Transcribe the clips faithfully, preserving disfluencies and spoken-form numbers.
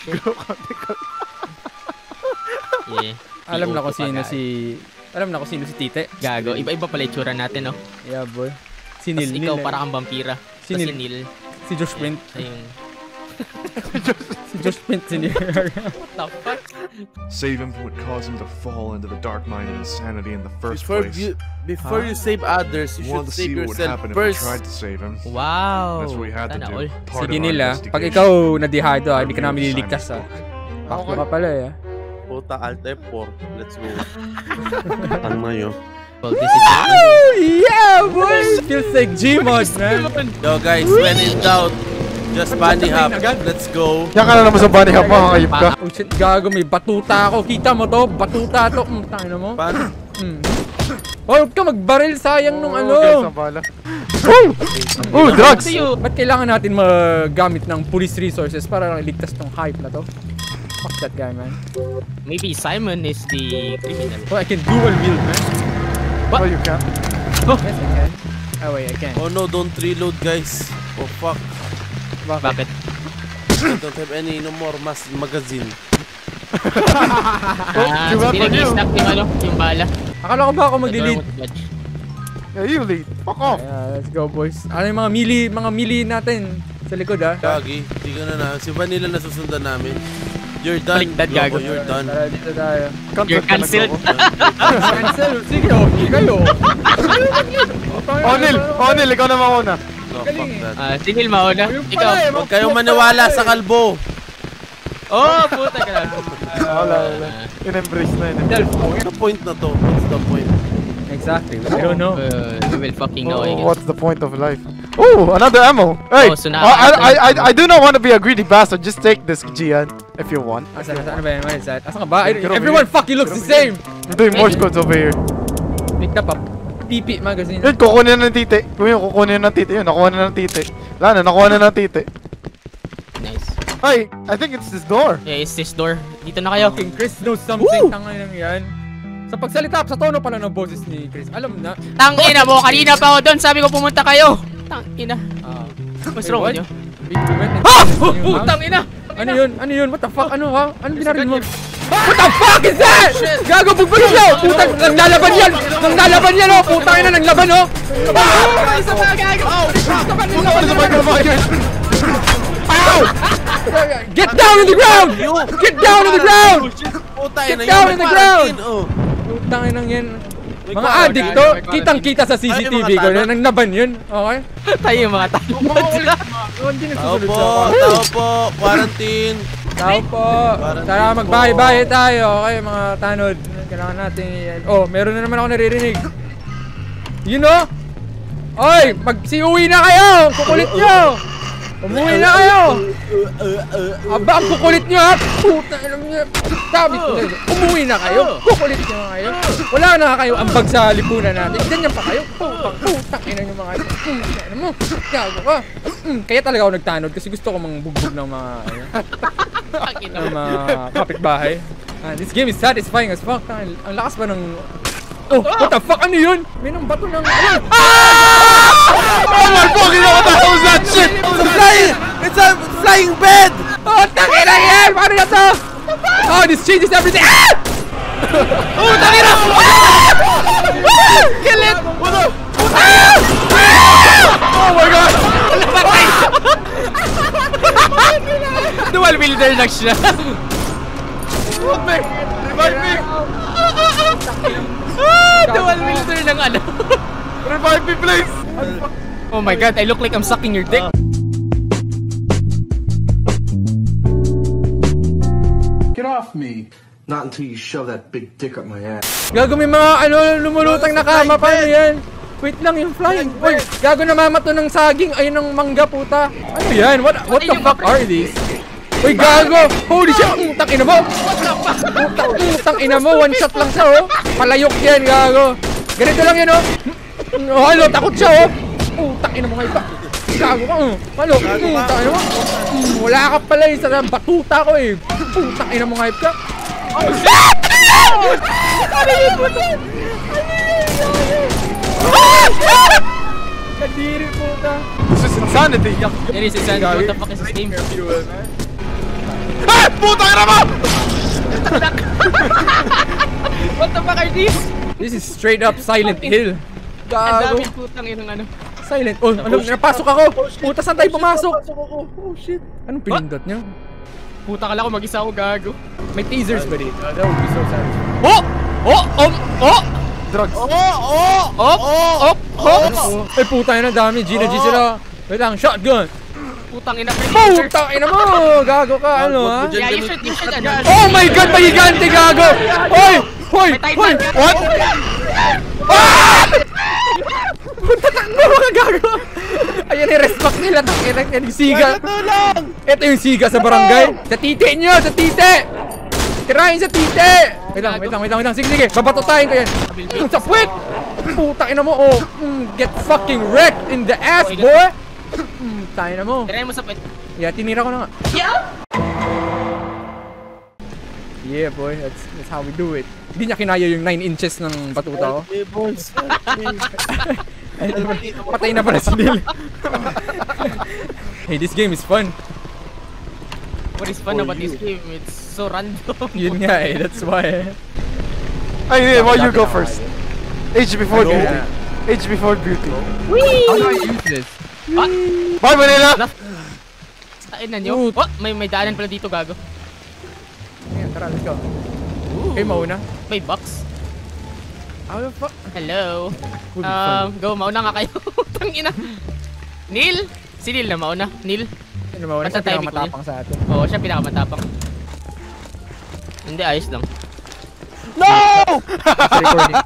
Yeah. Alam na kung sino si... Alam na kung sino si Tite. Gago. Iba-iba pala itsura natin, no? Yeah, boy. Si Neil. Tapos ikaw para kang vampira. Si Neil. Si Neil. Si Josh Print. Ayun. Si Josh Print, si Neil. What the fuck? Save him from what caused him to fall into the dark mind of insanity in the first Before place. you, before Huh? you save others, you Want should to see save what would yourself happen if we first. tried to save him. Wow. That's what we had to Sana do. all. Part Sige of our nila, pag investigation. ikaw nadihado, hindi ka namin nililigtas ah. Pakto ka pala eh. Puta, Alt F four. Let's go. Tang na yun. Well, this is Oh, yeah, boy! Feels like Gmod, man. Yo guys, when in doubt, just bunny hop. Let's go. Yan ka na naman sa bunny hop, mga kayip ka. Oh shit, gago, may batuta ako. Kita mo to? Batuta to. Mm, tangina mo. Paano? Mm. Oh, huwag ka magbaril, sayang nung ano. Okay, sa bala. Oh! Oh, drugs! Ba't kailangan natin magamit ng police resources para lang iligtas tong hype na to? Fuck that guy, man. Maybe Simon is the criminal. Oh, I can dual wield, man. Oh, you can. Oh, yes, I can. Oh, wait, I can. Oh no, don't reload guys. Oh fuck. Bakit? I don't have any no more mass magazine. Ah, give up hindi on you. nag-i-stack yung ano, yung bala. Akala ko ba ako mag-delete? Yeah, you lead. Fuck off. Yeah, let's go, boys. Ano yung mga mili, mga mili natin sa likod, ah? Gagi, hindi ka na na. Si Vanilla na susundan namin. You're done. Baliktad, Loco, gago. you're done. Tara, dito tayo. You're cancelled. Cancel. Sige, okay kayo. Onil! Onil, ikaw na mauna. No, fuck that. Ah, si Neil mauna. Ikaw. Huwag kayong maniwala sa kalbo. Oh, puta ka lang. Wala, wala. In-embrace na yun. What's the point na to? What's the point? Exactly. I don't know. Uh, we will fucking know, I Oh, guess. what's the point of life? Oh, another ammo. Hey, Oh, so now oh, I, I- I, I, I do not want to be a greedy bastard. Just take this, Gian, if you want. Asan, asan, ano ba yan? What is that? Asan ka ba? I- Get over Everyone here. fucking looks the Get over same! I'm doing Morse codes over here. Picked up a P P magazine. Yun, kukunin na ng titi. Kung yun, kukunin na ng titi. Yun, nakuha na ng titi. Wala na, nakuha na ng titi. Nice. Hey, I think it's this door. Yeah, it's this door. Dito na kayo. Fucking Chris knows something. Tangay lang yan. Sa pagsalita, sa tono pala ng boses ni Chris. Alam na. Tangina mo, kanina pa ako doon. Sabi ko pumunta kayo. Tangina. Ah. What's wrong with you? We we went into Ah! the new house. Putang ina! Ano yun? Ano yun? What the fuck? Ano ha? Ano binaril mo? What the fuck is that? Gago, bugbalik siya! Putang, nanglalaban yan! Nanglalaban yan oh! Putang ina, nanglaban oh! Ah! Isa pa, gago! Isa pa, nanglaban! Ow! Get down on the ground! Get down on the ground! Puta, Get ina yun, down may on the quarantine, ground! oh. Putang ina yan. May Mga quarantine, addict to, may quarantine. kitang-kita sa C C T V ko na nanglaban yun. Okay? Tayo yung mga tao. Hindi Tao nagsusunod po, sa ako. tao po, quarantine. Tao po. Quarantine Tara, po. magbahay-bahay tayo. Okay, mga tanod. Kailangan natin yan. Oh, meron na naman ako naririnig. You know? Oy, mag-siuwi na kayo! Kukulit nyo! Umuwi na kayo! Aba, ang kukulit nyo ha! Puta, alam nyo. Sabi ko na, umuwi na kayo! Kukulit nyo kayo! Wala na kayo ambag sa lipunan natin. Ganyan pa kayo. Putang, putang, ina nyo mga ito. Ano mo? Gago ka. Mm, kaya talaga ako nagtanod kasi gusto ko mangbugbog ng mga, ano, ng mga kapitbahay. Ah, this game is satisfying as fuck. Ang, ang lakas ba ng... Oh, what the fuck? Ano yun? May nang bato ng... Ano? Oh my fucking god, what the hell is that shit? It's a flying, it's a flying bed! Oh, tangina yan! Paano na to? Oh, this changes everything! Ah! Oh, tangina! Ah! Kill it! What the? Ah! Ah! Oh my god! Dual wielder lang siya. Help me! Revive me! Ah, dual wielder ng ano. Revive me, please! Oh my god, I look like I'm sucking your dick. Get off me. Not until you shove that big dick up my ass. Gago, may mga ano, lumulutang na kama. Paano yan? Wait lang, yung flying. Uy, gago, namamato ng saging. Ayun ng mangga, puta. Ano yan? What, what the fuck are these? Uy, gago! Holy shit! Utang ina mo! Utang, utang ina mo! One shot lang siya, oh! Palayok yan, gago! Ganito lang yan, oh! Oh, halo, takot siya, oh! Utang ina mo nga iba! Gago ka, oh! Halo, utang ina mo! Mm, wala ka pala eh, sa batuta ko eh! Utang ina mo nga iba! Ano yun, puta? Kadiri, puta! This is insanity. It is insanity. What the fuck is this game? Ah! Putang ina mo! What the fuck are these? This is straight up Silent Hill. Ang Gago. dami putang inang ano. Silent. Oh, ano, napasok ako. Puta, saan tayo pumasok? Oh shit. Anong pinindot niyo? Puta ka lang ako mag-isa ako gago. May teasers ba dito? That would be so sad. Oh! Oh! Oh! Oh! Drugs. Oh! Oh! Oh! Oh! Oh! Ay, puta yun, ang dami. Gina G sila. Wait lang, shotgun. Putang ina. Puta, ina mo. Gago ka, ano ha? Yeah, you should, you should ano. Oh my god, may higante, gago! Hoy! Hoy! May Hoy! titan. What? Ah! Punta, takbo ka, gago! Ayan, i-respect nila. Takina yung siga. Ito yung siga sa barangay. Sa titi nyo! Sa titi! Tirahin sa titi! Wait lang, wait lang, wait lang, wait lang. Sige, sige. Babatotahin ko yan. Mm, sa puwit! Puta, ina mo, oh. Mm, get fucking wrecked in the ass, boy! Mm, tayo na mo. Tirahin mo sa pet. Yeah, tinira ko na nga. Yeah! Yeah, boy. That's, that's how we do it. Hindi niya kinaya yung nine inches ng batuta ko. Hey boys. Ay, patay na pala si Neil. Hey, this game is fun. What is fun about this game? It's so random. Yun nga eh, that's why. Ay, hey, why you go first? Age before Go. beauty. Age before beauty. How do I use this? Ah! Bye, Manila! Tain na nyo. Oh! May, may daanan pala dito gago. Ayan, tara, let's go. Okay, mauna. May box. How the fuck? Hello. Would be Um, fun. go, mauna nga kayo. Tangina. Neil? Si Neil na mauna. Neil? Ano mauna siya Basta timing pinakamatapang sa atin. Oo, siya pinakamatapang. Hindi, ayos lang. No! Sa recording.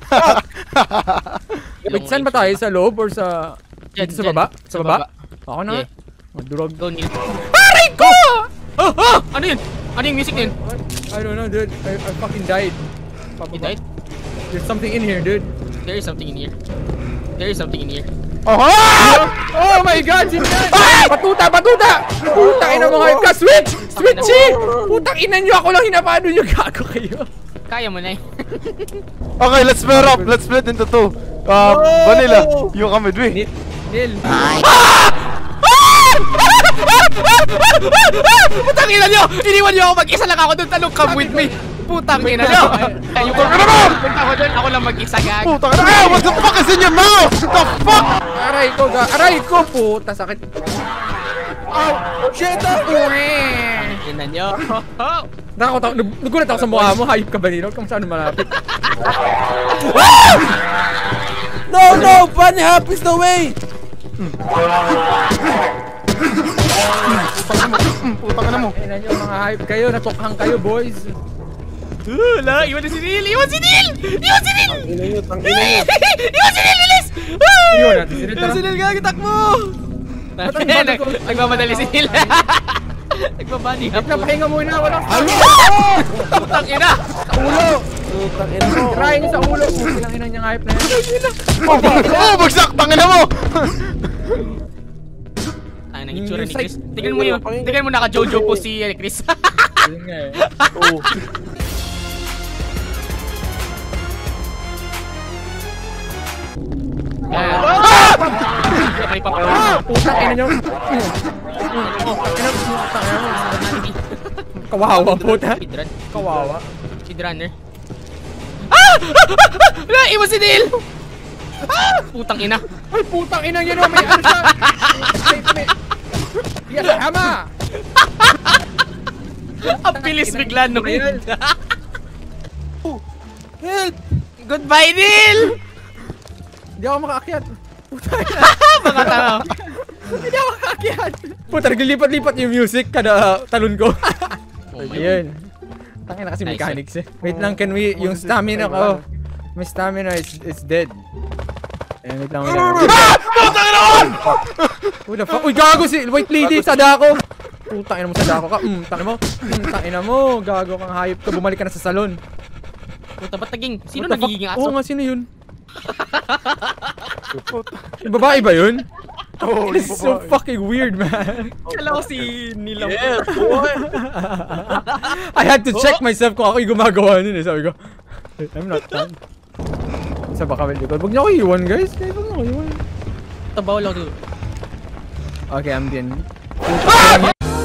Wait, Yung saan ba tayo? Sa loob or sa... Dyan, Dito sa dyan. baba? Sa Sa baba? baba. Ako na. Yeah. Madurog. Go, Neil. Aray ko! Oh, oh! Ano yun? Ano yung music na yun? I don't know, dude. I, I fucking died. You died? There's something in here, dude. There is something in here. There is something in here. Oh! Oh my god, sino yan? Patuta, patuta! Putang ina mo ngayon ka! Switch! Switchy! Putang ina nyo, ako lang hinapano nyo. Gago kayo. Kaya mo na eh. Okay, let's split up. Let's split into two. Uh, Vanilla, you come with me. Nil. Putang ina nyo! Iniwan nyo ako mag-isa lang ako doon. Tanong, come with me. Putang ina nyo! Ayoko ka naman! Punta ko doon, ako lang mag-isa gag. Puta ka na! Ah, what the fuck is in your mouth? What the fuck? Aray ko, ga aray ko, puta, sakit. Oh shit! Ina nyo. Nakakota, nag- nagulat ako sa mukha mo. Hayop ka ba nino? Kung saan malapit. No, no! Bunny hop is the way! Puta ka na mo. Ina nyo, mga hayop kayo. Natukhang kayo, boys. Wala, iwan na si Neil! Iwan si Neil! Iwan si Neil! Ina nyo, tang ina nyo. Iwan si Neil! Bilis! Iwan natin sila. Tara. Neil, gagitak mo! Nagmamadali si Neil. Nagbabani up. Napahinga muna. Walang Putang ina! ulo. Putang ina mo. Try nyo sa ulo. Ilang ina niyang hayop na yan. Oh, oh, bagsak! Tangin na mo! Ay, nang itsura ni Chris. Tingnan mo yun. Tingnan mo naka-Jojo po si eh, Chris. Yun nga eh. Oh. May papa. Putang ina nyo. Kawawa, puta. Speedrun. Kawawa. Speedrunner. Ah! Ah! Iwan si Neil! Ah! Putang ina. Ay, putang ina nyo. May ano siya. May, may. Yes, hama. Ang bilis bigla nung Neil. Help! Goodbye, Neil! Hindi ako makaakyat. Mga tao. Hindi ako makaakyat. Puta, naglilipat-lipat yung music kada talon ko. Ayun. Tangin na kasi Nice, mechanics eh. Wait lang, can we, yung stamina ko. My stamina is is dead. Ayan, wait lang, wait lang. Putang ina mo! Who the fuck? Uy, gago si White Lady, sada ko. Putang ina mo, sada ko ka. Mm, tangin mo. Mm, tangin mo, gago kang hayop ka. Bumalik ka na sa salon. Puta, ba't naging... Sino What the fuck? nagiging Oo aso? nga, sino yun? Yung babae ba yun? Oh, This is so fucking weird, man. Kala ko si Neil. Yeah, boy! I had to check myself kung ako yung gumagawa nun eh. Sabi ko, I'm not done. Sa baka may likod. Huwag niyo ako iwan, guys. Huwag niyo ako iwan. Tabaw lang dito. Okay, I'm din.